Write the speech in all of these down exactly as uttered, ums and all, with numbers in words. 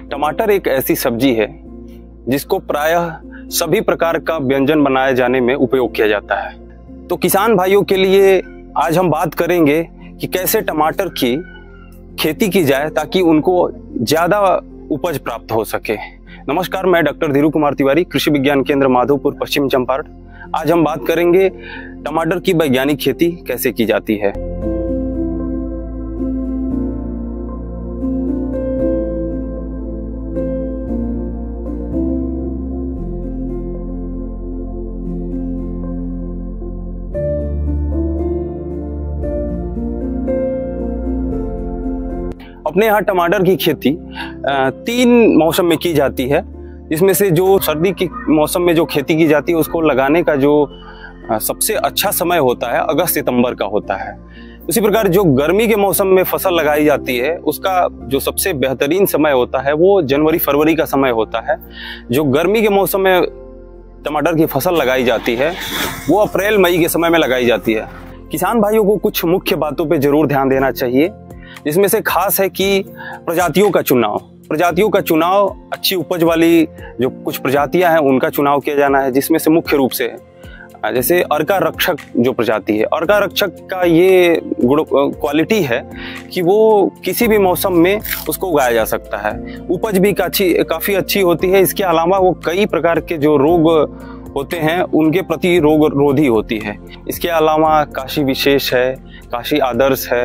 टमाटर एक ऐसी सब्जी है जिसको प्रायः सभी प्रकार का व्यंजन बनाए जाने में उपयोग किया जाता है। तो किसान भाइयों के लिए आज हम बात करेंगे कि कैसे टमाटर की खेती की जाए ताकि उनको ज़्यादा उपज प्राप्त हो सके। नमस्कार, मैं डॉक्टर धीरू कुमार तिवारी, कृषि विज्ञान केंद्र माधोपुर, पश्चिम चंपारण। आज हम बात करेंगे टमाटर की वैज्ञानिक खेती कैसे की जाती है। अपने यहाँ टमाटर की खेती तीन मौसम में की जाती है, जिसमें से जो सर्दी के मौसम में जो खेती की जाती है उसको लगाने का जो सबसे अच्छा समय होता है अगस्त सितंबर का होता है। उसी प्रकार जो गर्मी के मौसम में फसल लगाई जाती है उसका जो सबसे बेहतरीन समय होता है वो जनवरी फरवरी का समय होता है। जो गर्मी के मौसम में टमाटर की फसल लगाई जाती है वो अप्रैल मई के समय में लगाई जाती है। किसान भाइयों को कुछ मुख्य बातों पर जरूर ध्यान देना चाहिए, जिसमें से खास है कि प्रजातियों का चुनाव प्रजातियों का चुनाव अच्छी उपज वाली जो कुछ प्रजातियां हैं उनका चुनाव किया जाना है, जिसमें से मुख्य रूप से जैसे अर्का रक्षक जो प्रजाति है, अर्का रक्षक का ये गुण क्वालिटी है कि वो किसी भी मौसम में उसको उगाया जा सकता है। उपज भी काफी काफ़ी अच्छी होती है। इसके अलावा वो कई प्रकार के जो रोग होते हैं उनके प्रति रोग रोधी होती है। इसके अलावा काशी विशेष है, काशी आदर्श है,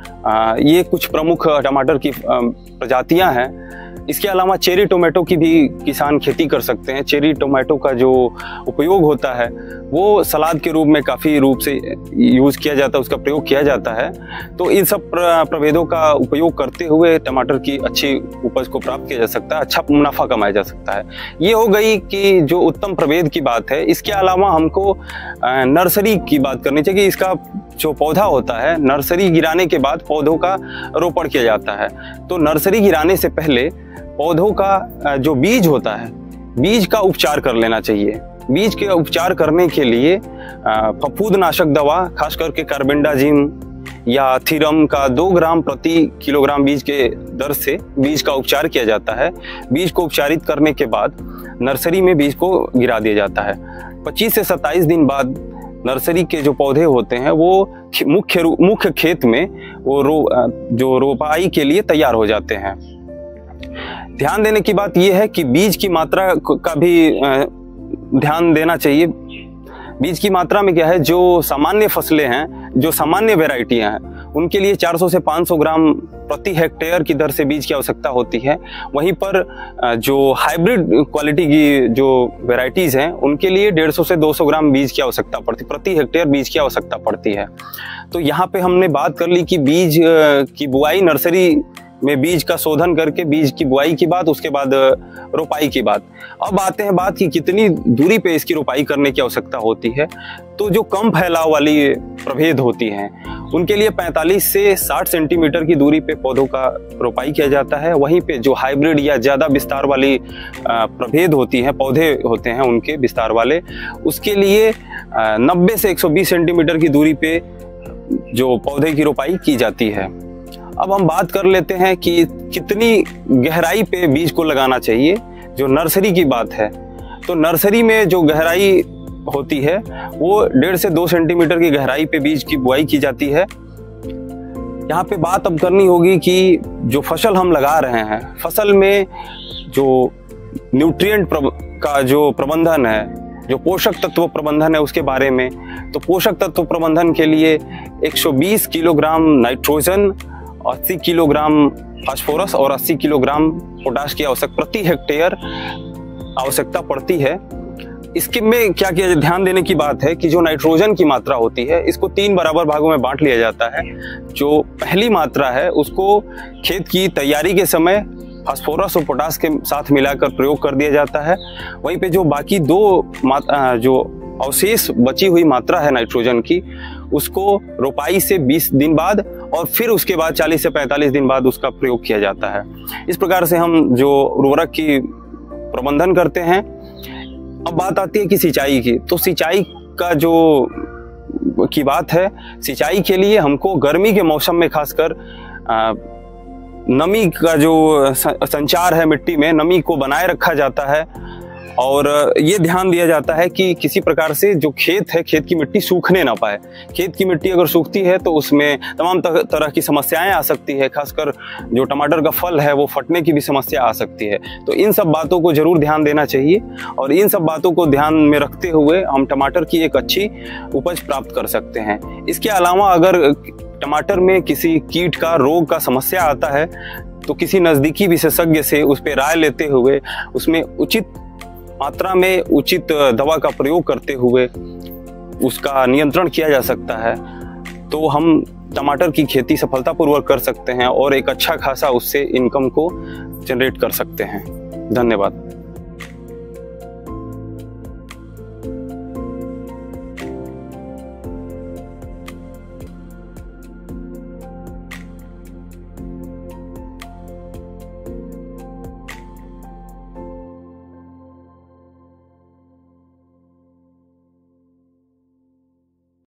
आ, ये कुछ प्रमुख टमाटर की प्रजातियां हैं। इसके अलावा चेरी टोमेटो की भी किसान खेती कर सकते हैं। चेरी टोमेटो का जो उपयोग होता है वो सलाद के रूप में काफ़ी रूप से यूज़ किया जाता है, उसका प्रयोग किया जाता है। तो इन सब प्रभेदों का उपयोग करते हुए टमाटर की अच्छी उपज को प्राप्त किया जा सकता है, अच्छा मुनाफा कमाया जा सकता है। ये हो गई कि जो उत्तम प्रभेद की बात है। इसके अलावा हमको नर्सरी की बात करनी चाहिए कि इसका जो पौधा होता है, नर्सरी गिराने के बाद पौधों का रोपण किया जाता है। तो नर्सरी गिराने से पहले पौधों का जो बीज होता है, बीज का उपचार कर लेना चाहिए। बीज के उपचार करने के लिए फफूंदनाशक दवा, खास करके कार्बेंडाजिम या थीरम का दो ग्राम प्रति किलोग्राम बीज के दर से बीज का उपचार किया जाता है। बीज को उपचारित करने के बाद नर्सरी में बीज को गिरा दिया जाता है। पच्चीस से सत्ताईस दिन बाद नर्सरी के जो पौधे होते हैं वो मुख्य मुख्य खेत में वो रो जो रोपाई के लिए तैयार हो जाते हैं। ध्यान देने की बात यह है कि बीज की मात्रा का भी ध्यान देना चाहिए। बीज की मात्रा में क्या है, जो सामान्य फसलें हैं, जो सामान्य वैरायटियां हैं, उनके लिए चार सौ से पाँच सौ ग्राम प्रति हेक्टेयर की दर से बीज की आवश्यकता होती है। वहीं पर जो हाइब्रिड क्वालिटी की जो वैरायटीज़ हैं उनके लिए डेढ़ सौ से दो सौ ग्राम बीज की आवश्यकता पड़ती प्रति हेक्टेयर बीज की आवश्यकता पड़ती है। तो यहाँ पे हमने बात कर ली कि बीज की बुआई, नर्सरी में बीज का शोधन करके बीज की बुआई की बात, उसके बाद रोपाई की बात। अब आते हैं बात कि कितनी दूरी पे इसकी रोपाई करने की आवश्यकता होती है। तो जो कम फैलाव वाली प्रभेद होती हैं उनके लिए पैंतालीस से साठ सेंटीमीटर की दूरी पे पौधों का रोपाई किया जाता है। वहीं पे जो हाइब्रिड या ज़्यादा विस्तार वाली प्रभेद होती हैं, पौधे होते हैं उनके विस्तार वाले, उसके लिए नब्बे से एक सौ बीस सेंटीमीटर की दूरी पे जो पौधे की रोपाई की जाती है। अब हम बात कर लेते हैं कि कितनी गहराई पे बीज को लगाना चाहिए। जो नर्सरी की बात है, तो नर्सरी में जो गहराई होती है वो डेढ़ से दो सेंटीमीटर की गहराई पे बीज की बुआई की जाती है। यहाँ पे बात अब करनी होगी कि जो फसल हम लगा रहे हैं, फसल में जो न्यूट्रिएंट का जो प्रबंधन है, जो पोषक तत्व प्रबंधन है उसके बारे में। तो पोषक तत्व प्रबंधन के लिए एक सौ बीस किलोग्राम नाइट्रोजन, अस्सी किलोग्राम फास्फोरस और अस्सी किलोग्राम पोटाश की आवश्यक प्रति हेक्टेयर आवश्यकता पड़ती है। इसके में क्या किया ध्यान देने की बात है कि जो नाइट्रोजन की मात्रा होती है इसको तीन बराबर भागों में बांट लिया जाता है। जो पहली मात्रा है उसको खेत की तैयारी के समय फास्फोरस और पोटाश के साथ मिलाकर प्रयोग कर दिया जाता है। वहीं पे जो बाकी दो जो अवशेष बची हुई मात्रा है नाइट्रोजन की, उसको रोपाई से बीस दिन बाद और फिर उसके बाद चालीस से पैंतालीस दिन बाद उसका प्रयोग किया जाता है। इस प्रकार से हम जो उर्वरक की प्रबंधन करते हैं। अब बात आती है कि सिंचाई की। तो सिंचाई का जो की बात है, सिंचाई के लिए हमको गर्मी के मौसम में खासकर नमी का जो संचार है मिट्टी में, नमी को बनाए रखा जाता है और ये ध्यान दिया जाता है कि किसी प्रकार से जो खेत है, खेत की मिट्टी सूखने ना पाए। खेत की मिट्टी अगर सूखती है तो उसमें तमाम तरह की समस्याएं आ सकती है, खासकर जो टमाटर का फल है वो फटने की भी समस्या आ सकती है। तो इन सब बातों को जरूर ध्यान देना चाहिए और इन सब बातों को ध्यान में रखते हुए हम टमाटर की एक अच्छी उपज प्राप्त कर सकते हैं। इसके अलावा अगर टमाटर में किसी कीट का, रोग का समस्या आता है तो किसी नज़दीकी विशेषज्ञ से उस पर राय लेते हुए उसमें उचित मात्रा में उचित दवा का प्रयोग करते हुए उसका नियंत्रण किया जा सकता है। तो हम टमाटर की खेती सफलतापूर्वक कर सकते हैं और एक अच्छा खासा उससे इनकम को जनरेट कर सकते हैं। धन्यवाद।